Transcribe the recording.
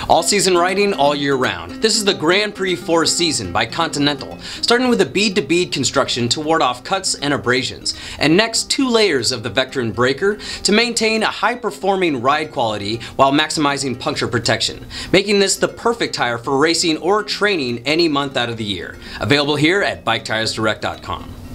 All season riding all year round. This is the Grand Prix 4 season by Continental, starting with a bead-to-bead construction to ward off cuts and abrasions, and next 2 layers of the Vectran breaker to maintain a high-performing ride quality while maximizing puncture protection, making this the perfect tire for racing or training any month out of the year. Available here at BikeTiresDirect.com.